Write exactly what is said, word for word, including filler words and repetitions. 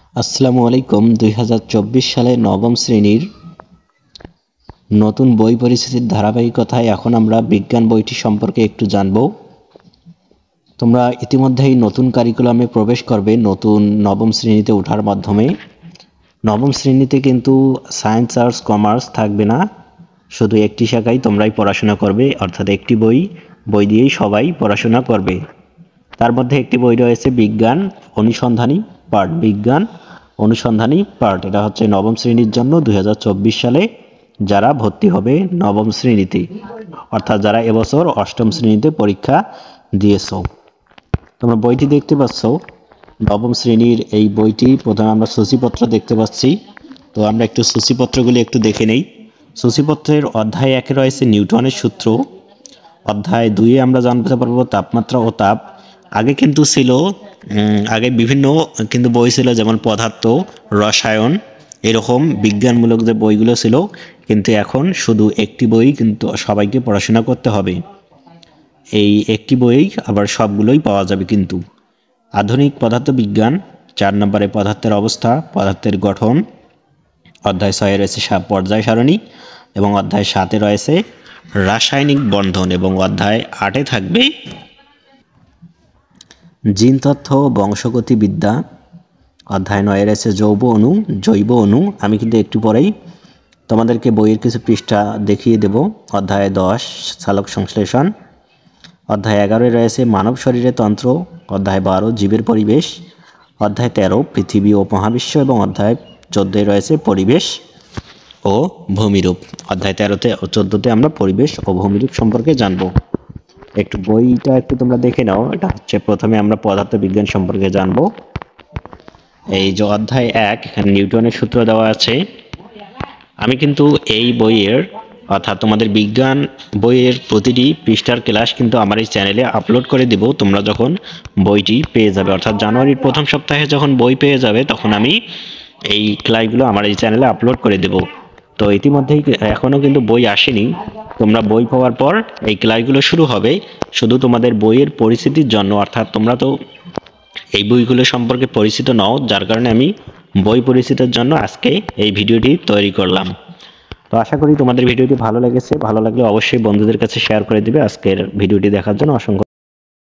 আসসালামু আলাইকুম। দুই হাজার চব্বিশ সালে নবম শ্রেণীর নতুন বই পরিচিতির ধারাবাহিকতায় এখন আমরা বিজ্ঞান বইটি সম্পর্কে একটু জানব। তোমরা ইতিমধ্যেই নতুন কারিকুলামে প্রবেশ করবে নতুন নবম শ্রেণীতে ওঠার মাধ্যমে। নবম শ্রেণীতে কিন্তু সায়েন্স, আর্টস, কমার্স থাকবে না, শুধু একটি শাখায় তোমরাই পড়াশোনা করবে, অর্থাৎ একটি বই বই দিয়েই সবাই পড়াশোনা করবে। তার মধ্যে একটি বই রয়েছে বিজ্ঞান অনুসন্ধানী পার্ট। বিজ্ঞান অনুসন্ধানী পার্ট এটা হচ্ছে নবম শ্রেণীর জন্য দুই হাজার চব্বিশ সালে যারা ভর্তি হবে নবম শ্রেণীতে, অর্থাৎ যারা এবছর অষ্টম শ্রেণীতে পরীক্ষা দিয়েছো। তোমরা বইটি দেখতে পাচ্ছ, নবম শ্রেণীর এই বইটি। প্রথমে আমরা সূচিপত্র দেখতে পাচ্ছি, তো আমরা একটু সূচিপত্রগুলি একটু দেখে নেই। সূচিপত্রের অধ্যায় একে রয়েছে নিউটনের সূত্র। অধ্যায় দুইয়ে আমরা জানতে পারবো তাপমাত্রা ও তাপ। আগে কিন্তু ছিল আগে বিভিন্ন কিন্তু বই ছিল, যেমন পদার্থ, রসায়ন, এরকম বিজ্ঞানমূলক যে বইগুলো ছিল, কিন্তু এখন শুধু একটি বই কিন্তু সবাইকে পড়াশোনা করতে হবে। এই একটি বই আবার সবগুলোই পাওয়া যাবে কিন্তু। আধুনিক পদার্থ বিজ্ঞান চার নম্বরে পদার্থের অবস্থা, পদার্থের গঠন। অধ্যায় ছয়ে রয়েছে পর্যায় সারণী এবং অধ্যায় সাতে রয়েছে রাসায়নিক বন্ধন এবং অধ্যায় আটে থাকবে জিন তথ্য বংশগতিবিদ্যা। অধ্যায় নয়ে রয়েছে জৈব অণু জৈব অণু আমি কিন্তু একটু পরেই তোমাদেরকে বইয়ের কিছু পৃষ্ঠা দেখিয়ে দেব। অধ্যায় দশ চালক সংশ্লেষণ। অধ্যায় এগারোয় রয়েছে মানব শরীরের তন্ত্র। অধ্যায় বারো জীবের পরিবেশ। অধ্যায় তেরো পৃথিবী ও মহাবিশ্ব এবং অধ্যায় চোদ্দোয় রয়েছে পরিবেশ ও ভূমিরূপ। অধ্যায় তেরোতে ও চোদ্দোতে আমরা পরিবেশ ও ভূমিরূপ সম্পর্কে জানবো। একটু বইটা একটু তোমরা দেখে নাও। এটা হচ্ছে প্রথমে আমরা পদার্থ বিজ্ঞান সম্পর্কে জানবো। এই যে অধ্যায় এক, এখানে নিউটনের সূত্র দেওয়া আছে। আমি কিন্তু এই বইয়ের অর্থাৎ তোমাদের বিজ্ঞান বইয়ের প্রতিটি পৃষ্ঠার ক্লাস কিন্তু আমার এই চ্যানেলে আপলোড করে দিব। তোমরা যখন বইটি পেয়ে যাবে, অর্থাৎ জানুয়ারির প্রথম সপ্তাহে যখন বই পেয়ে যাবে, তখন আমি এই ক্লাসগুলো আমার এই চ্যানেলে আপলোড করে দেব। তো ইতিমধ্যেই এখনও কিন্তু বই আসেনি। তোমরা বই পাওয়ার পর এই ক্লাসগুলো শুরু হবে, শুধু তোমাদের বইয়ের পরিচিতির জন্য। অর্থাৎ তোমরা তো এই বইগুলো সম্পর্কে পরিচিত নও, যার কারণে আমি বই পরিচিতির জন্য আজকে এই ভিডিওটি তৈরি করলাম। তো আশা করি তোমাদের ভিডিওটি ভালো লেগেছে। ভালো লাগলে অবশ্যই বন্ধুদের কাছে শেয়ার করে দিবে। আজকের ভিডিওটি দেখার জন্য অসংখ্য